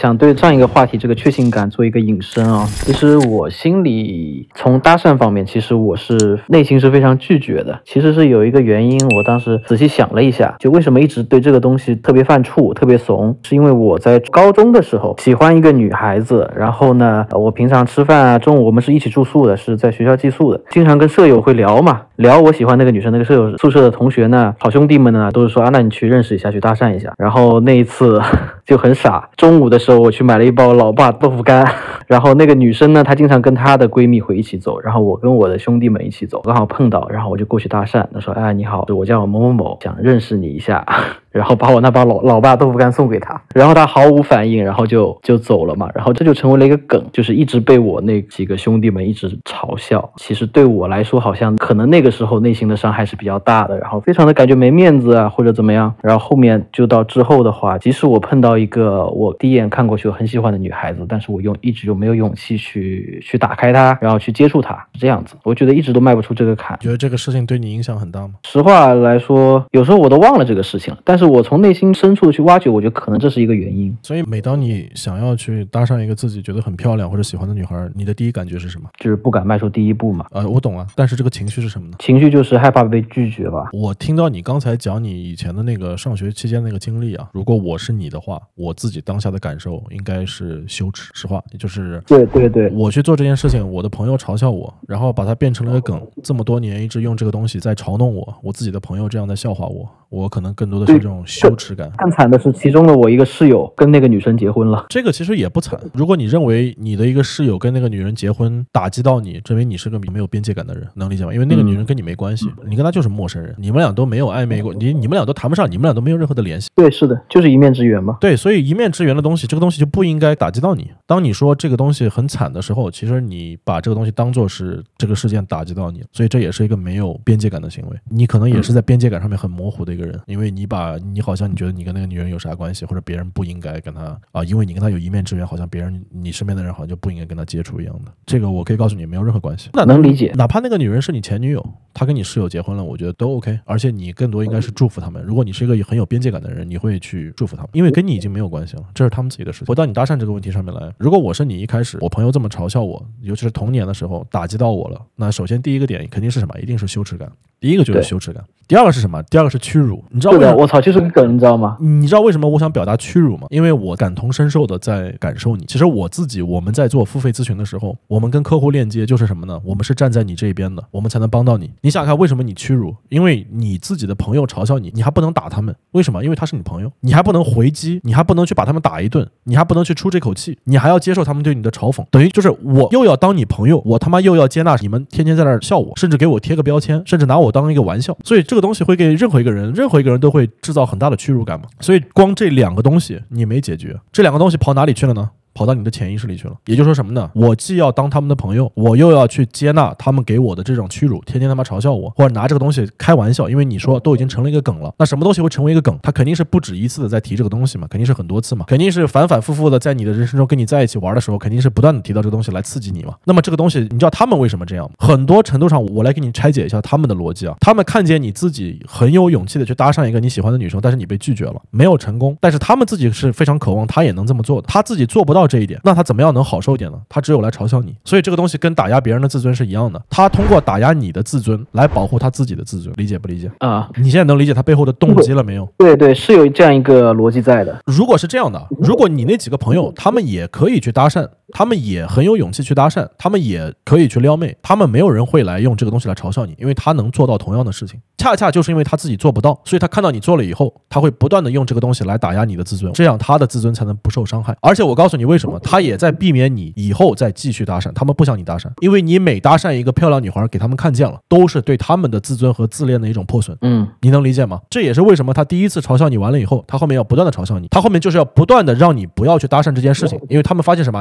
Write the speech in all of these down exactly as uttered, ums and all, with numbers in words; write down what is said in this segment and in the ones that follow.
想对上一个话题这个确信感做一个引申啊。其实我心里从搭讪方面，其实我是内心是非常拒绝的。其实是有一个原因，我当时仔细想了一下，就为什么一直对这个东西特别犯怵、特别怂，是因为我在高中的时候喜欢一个女孩子，然后呢，我平常吃饭啊，中午我们是一起住宿的，是在学校寄宿的，经常跟舍友会聊嘛，聊我喜欢那个女生，那个舍友宿舍的同学呢，好兄弟们呢，都是说啊，那你去认识一下，去搭讪一下。然后那一次就很傻，中午的时候我去买了一包老爸豆腐干，然后那个女生呢，她经常跟她的闺蜜会一起走，然后我跟我的兄弟们一起走，刚好碰到，然后我就过去搭讪，她说哎你好，我叫某某某，想认识你一下，然后把我那包老老爸豆腐干送给她，然后她毫无反应，然后就就走了嘛，然后这就成为了一个梗，就是一直被我那几个兄弟们一直嘲笑。其实对我来说，好像可能那个时候内心的伤害是比较大的，然后非常的感觉没面子啊，或者怎么样。然后后面就到之后的话，即使我碰到一个我第一眼看过去我很喜欢的女孩子，但是我用一直就没有勇气去去打开她，然后去接触她，这样子，我觉得一直都迈不出这个坎。 觉得这个事情对你影响很大吗？ 实话来说，有时候我都忘了这个事情了，但是我从内心深处去挖掘，我觉得可能这是一个原因。 所以每当你想要去搭上一个自己觉得很漂亮或者喜欢的女孩，你的第一感觉是什么？ 就是不敢迈出第一步嘛。 呃，我懂啊，但是这个情绪是什么呢？ 情绪就是害怕被拒绝吧。 我听到你刚才讲你以前的那个上学期间那个经历啊，如果我是你的话，我自己当下的感受应该是羞耻。实话，就是对对对， 我去做这件事情，我的朋友嘲笑我，然后把它变成了个梗，这么多年一直用这个东西在嘲弄我，我自己的朋友这样在笑话我，我可能更多的是这种羞耻感。 更惨的是，其中的我一个室友跟那个女生结婚了。 这个其实也不惨。如果你认为你的一个室友跟那个女人结婚打击到你，证明你是个没有边界感的人，能理解吗？因为那个女人跟你没关系，嗯、你跟她就是陌生人，你们俩都没有暧昧过，你你们俩都谈不上，你们俩都没有任何的联系。 对，是的，就是一面之缘嘛。 对，所以一面之缘的东西，这个东西就不应该打击到你。当你说这个东西很惨的时候，其实你把这个东西当作是这个事件打击到你，所以这也是一个没有边界感的行为。你可能也是在边界感上面很模糊的一个人，因为你把你好像你觉得你跟那个女人有啥关系，或者别人不应该跟她啊，因为你跟她有一面之缘，好像别人你身边的人好像就不应该跟她接触一样的。这个我可以告诉你没有任何关系。 那能理解， 哪怕那个女人是你前女友，她跟你室友结婚了，我觉得都 OK。而且你更多应该是祝福他们。如果你是一个很有边界感的人，你会去祝福他们，因为跟你已经没有关系了，这是他们自己的事情。回到你搭讪这个问题上面来，如果我是你，一开始我朋友这么嘲笑我，尤其是童年的时候打击到我了，那首先第一个点肯定是什么？一定是羞耻感。第一个就是羞耻感，第二个是什么？第二个是屈辱。你知道为什么？ 我操，就是个梗，你知道吗？ 你知道为什么我想表达屈辱吗？因为我感同身受的在感受你。其实我自己，我们在做付费咨询的时候，我们跟客户链接就是什么呢？我们是站在你这一边的，我们才能帮到你。你想想看，为什么你屈辱？因为你自己的朋友嘲笑你，你还不能打他们，为什么？因为他是你朋友，你还不能回击，你还不能去把他们打一顿，你还不能去出这口气，你还要接受他们对你的嘲讽，等于就是我又要当你朋友，我他妈又要接纳你们天天在那儿笑我，甚至给我贴个标签，甚至拿我当一个玩笑。所以这个东西会给任何一个人，任何一个人都会制造很大的屈辱感嘛。所以光这两个东西你没解决，这两个东西跑哪里去了呢？跑到你的潜意识里去了。也就是说什么呢？我既要当他们的朋友，我又要去接纳他们给我的这种屈辱，天天他妈嘲笑我，或者拿这个东西开玩笑。因为你说都已经成了一个梗了，那什么东西会成为一个梗？他肯定是不止一次的在提这个东西嘛，肯定是很多次嘛，肯定是反反复复的在你的人生中跟你在一起玩的时候，肯定是不断的提到这个东西来刺激你嘛。那么这个东西，你知道他们为什么这样吗？很多程度上，我来给你拆解一下他们的逻辑啊。他们看见你自己很有勇气的去搭上一个你喜欢的女生，但是你被拒绝了，没有成功，但是他们自己是非常渴望他也能这么做的，他自己做不到这一点，那他怎么样能好受一点呢？他只有来嘲笑你。所以这个东西跟打压别人的自尊是一样的，他通过打压你的自尊来保护他自己的自尊，理解不理解啊？你现在能理解他背后的动机了没有？ 对对，是有这样一个逻辑在的。 如果是这样的，如果你那几个朋友他们也可以去搭讪，他们也很有勇气去搭讪，他们也可以去撩妹，他们没有人会来用这个东西来嘲笑你，因为他能做到同样的事情。恰恰就是因为他自己做不到，所以他看到你做了以后，他会不断的用这个东西来打压你的自尊，这样他的自尊才能不受伤害。而且我告诉你为什么，他也在避免你以后再继续搭讪，他们不想你搭讪，因为你每搭讪一个漂亮女孩给他们看见了，都是对他们的自尊和自恋的一种破损。嗯，你能理解吗？这也是为什么他第一次嘲笑你完了以后，他后面要不断的嘲笑你，他后面就是要不断的让你不要去搭讪这件事情，因为他们发现什么？你看你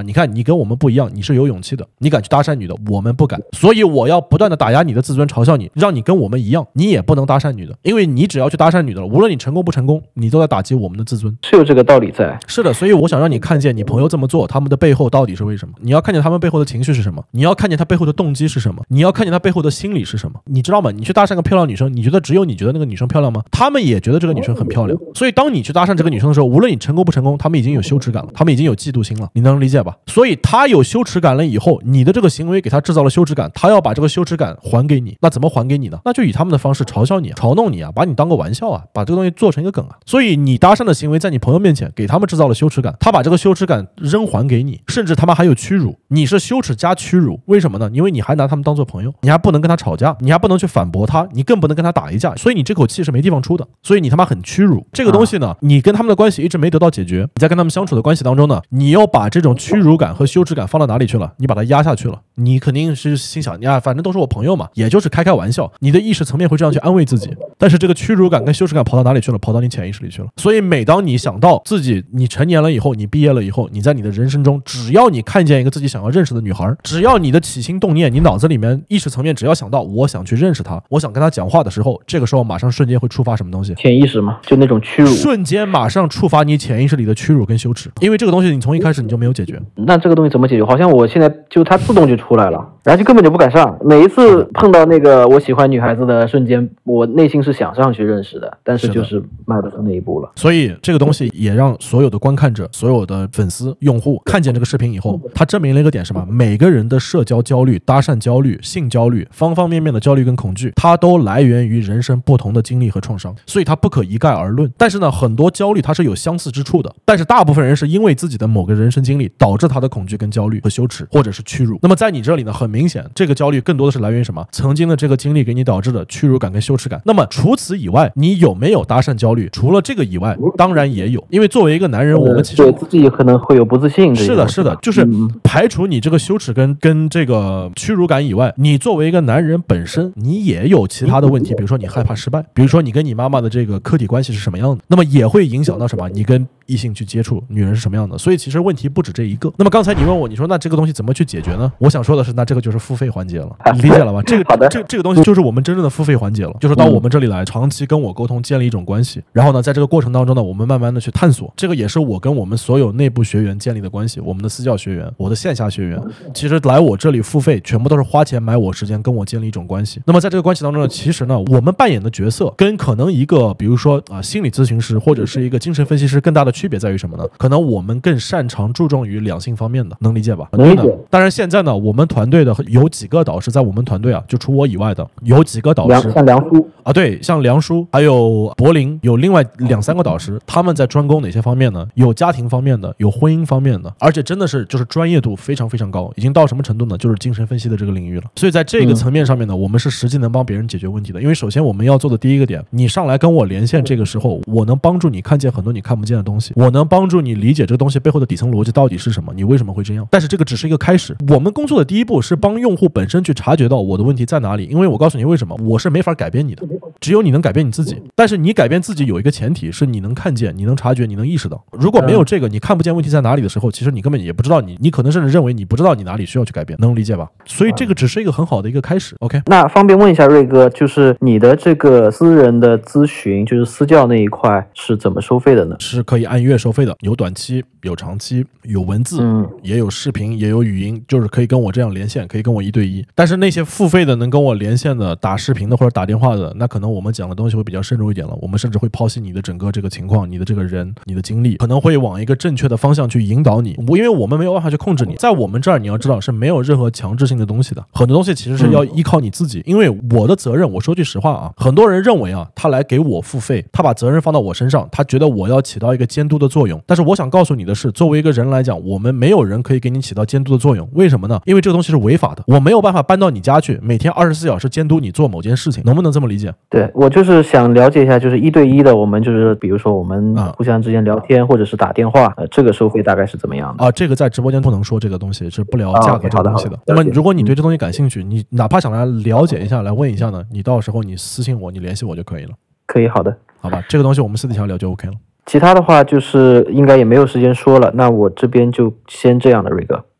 你跟我们不一样，你是有勇气的，你敢去搭讪女的，我们不敢，所以我要不断的打压你的自尊，嘲笑你，让你跟我们一样，你也不能搭讪女的，因为你只要去搭讪女的了，无论你成功不成功，你都在打击我们的自尊， 是有这个道理在。 是的，所以我想让你看见你朋友这么做，他们的背后到底是为什么？你要看见他们背后的情绪是什么，你要看见他背后的动机是什么，你要看见他背后的心理是什么。你知道吗？你去搭讪个漂亮女生，你觉得只有你觉得那个女生漂亮吗？他们也觉得这个女生很漂亮。所以当你去搭讪这个女生的时候，无论你成功不成功，他们已经有羞耻感了，他们已经有嫉妒心了，你能理解吧？所以他有羞耻感了以后，你的这个行为给他制造了羞耻感，他要把这个羞耻感还给你，那怎么还给你呢？那就以他们的方式嘲笑你、嘲弄你啊，把你当个玩笑啊，把这个东西做成一个梗啊。所以你搭讪的行为在你朋友面前给他们制造了羞耻感，他把这个羞耻感扔还给你，甚至他们还有屈辱，你是羞耻加屈辱。为什么呢？因为你还拿他们当做朋友，你还不能跟他吵架，你还不能去反驳他，你更不能跟他打一架，所以你这口气是没地方出的，所以你他妈很屈辱。这个东西呢，你跟他们的关系一直没得到解决，你在跟他们相处的关系当中呢，你又把这种屈辱感和羞耻感放到哪里去了？你把它压下去了，你肯定是心想，呀，反正都是我朋友嘛，也就是开开玩笑，你的意识层面会这样去安慰自己。但是这个屈辱感跟羞耻感跑到哪里去了？跑到你潜意识里去了。所以每当你想到自己你成年了以后，你毕业了以后，你在你的人生中，只要你看见一个自己想要认识的女孩，只要你的起心动念，你脑子里面意识层面只要想到我想去认识她，我想跟她讲话的时候，这个时候马上瞬间会触发什么东西？ 潜意识嘛，就那种屈辱， 瞬间马上触发你潜意识里的屈辱跟羞耻，因为这个东西你从一开始你就没有解决。 那这个东西怎么解决？好像我现在就它自动就出来了，然后就根本就不敢上。每一次碰到那个我喜欢女孩子的瞬间，我内心是想上去认识的，但是就是迈不出那一步了。 所以这个东西也让所有的观看者、所有的粉丝、用户看见这个视频以后，它证明了一个点是什么？每个人的社交焦虑、搭讪焦虑、性焦虑，方方面面的焦虑跟恐惧，它都来源于人生不同的经历和创伤，所以它不可一概而论。但是呢，很多焦虑它是有相似之处的，但是大部分人是因为自己的某个人生经历导致他的恐惧跟焦虑和羞耻，或者是屈辱。那么在你这里呢，很明显，这个焦虑更多的是来源于什么？曾经的这个经历给你导致的屈辱感跟羞耻感。那么除此以外，你有没有搭讪焦虑？除了这个以外，当然也有。因为作为一个男人，我们其实对自己可能会有不自信。 是的，是的，就是排除你这个羞耻跟跟这个屈辱感以外，你作为一个男人本身，你也有其他的问题，比如说你害怕失败，比如说你跟你妈妈的这个客体关系是什么样的，那么也会影响到什么？你跟异性去接触女人是什么样的？所以其实问题不止这一个。那么刚才你问我，你说那这个东西怎么去解决呢？我想说的是，那这个就是付费环节了，你理解了吧？这个好的， 这这个东西就是我们真正的付费环节了，就是到我们这里来，长期跟我沟通，建立一种关系。然后呢，在这个过程当中呢，我们慢慢的去探索，这个也是我跟我们所有内部学员建立的关系。我们的私教学员，我的线下学员，其实来我这里付费，全部都是花钱买我时间，跟我建立一种关系。那么在这个关系当中呢，其实呢，我们扮演的角色跟可能一个，比如说啊、呃，心理咨询师或者是一个精神分析师更大的区别在于什么呢？可能我们更擅长注重于两性方面的，能理解吧？ 能理解。 当然，现在呢，我们团队的有几个导师，在我们团队啊，就除我以外的，有几个导师， 像梁叔啊，对，像梁叔，还有柏林，有另外两三个导师，他们在专攻哪些方面呢？有家庭方面的，有婚姻方面的，而且真的是就是专业度非常非常高，已经到什么程度呢？就是精神分析的这个领域了。所以在这个层面上面呢，我们是实际能帮别人解决问题的。因为首先我们要做的第一个点，你上来跟我连线，这个时候我能帮助你看见很多你看不见的东西，我能帮助你理解这个东西背后的底层逻辑到底是什么，你为什么会这样。但是这个只是一个开始，我们工作的第一步是帮用户本身去察觉到我的问题在哪里。因为我告诉你为什么，我是没法改变你的，只有你能改变你自己。但是你改变自己有一个前提是你能看见，你能察觉，你能意识到。如果没有这个，你看不见问题在哪里的时候，其实你根本也不知道你，你可能甚至认为你不知道你哪里需要去改变，能理解吧？所以这个只是一个很好的一个开始。OK， 那方便问一下瑞哥，就是你的这个私人的咨询，就是私教那一块是怎么收费的呢？ 是可以按月收费的，有短期，有长期，有文字，嗯，也有视频，也有语音，就是可以跟我这样连线，可以跟我一对一。但是那些付费的能跟我连线的，打视频的或者打电话的，那可能我们讲的东西会比较深入一点了。我们甚至会剖析你的整个这个情况，你的这个人，你的经历，可能会往一个正确的方向去引导你。因为我们没有办法去控制你，在我们这儿你要知道是没有任何强制性的东西的，很多东西其实是要依靠你自己。嗯、因为我的责任，我说句实话啊，很多人认为啊，他来给我付费，他把责任放到我身上，他觉得我要起到一个监督的作用。但是我想告诉你的是，作为一个人来讲，我们没有人可以给你起到监督的作用。为什么呢？因为这个东西是违法的，我没有办法搬到你家去，每天二十四小时监督你做某件事情，能不能这么理解？ 对，我就是想了解一下，就是一对一的，我们就是比如说我们互相之间聊天，啊、或者是打电话，呃，这个收费大概是怎么样的？ 啊，这个在直播间不能说这个东西，是不聊价格这个东西的。那么如果你对这东西感兴趣，你哪怕想来了解一下，来问一下呢，你到时候你私信我，你联系我就可以了。 可以，好的， 好吧，这个东西我们私底下聊就 OK 了。 其他的话就是应该也没有时间说了，那我这边就先这样的，瑞哥。 好，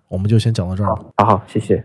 我们就先讲到这儿吧。 好好，谢谢。